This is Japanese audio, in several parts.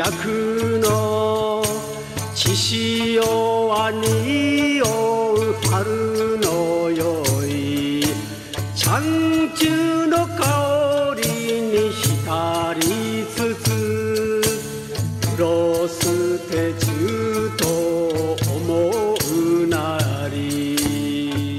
逆の血潮は匂う春のよい山中の香りに浸りつつクロス手中と思うなり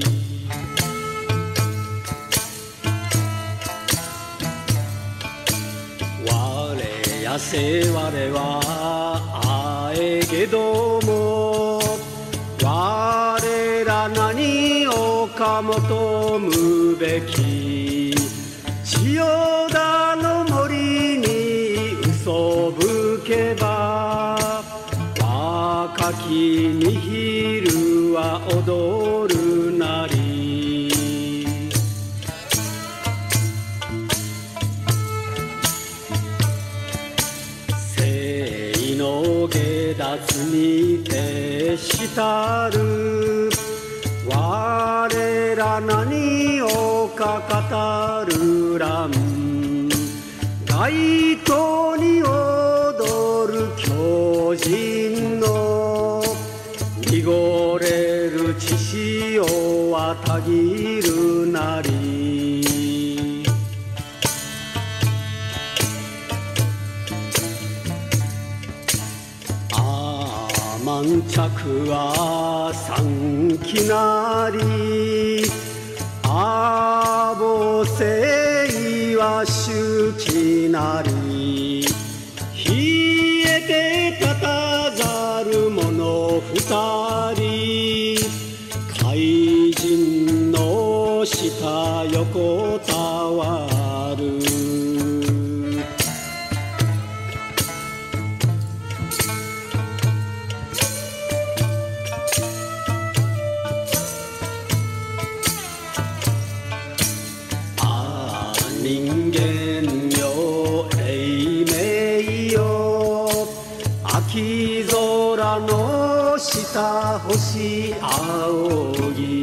我やせ我はあえげども我ら何をか求むべき千代田の森に嘘ぶけば若きに昼は踊るなり生の下脱に徹したる我ら何をか語るらん街頭に踊る巨人の濁れる血潮はたぎるなり満着は三気なりあぼせいは周知なり冷えて立たざる者二人怪人の下横たわる人間よ永明よ秋空の下星仰ぎ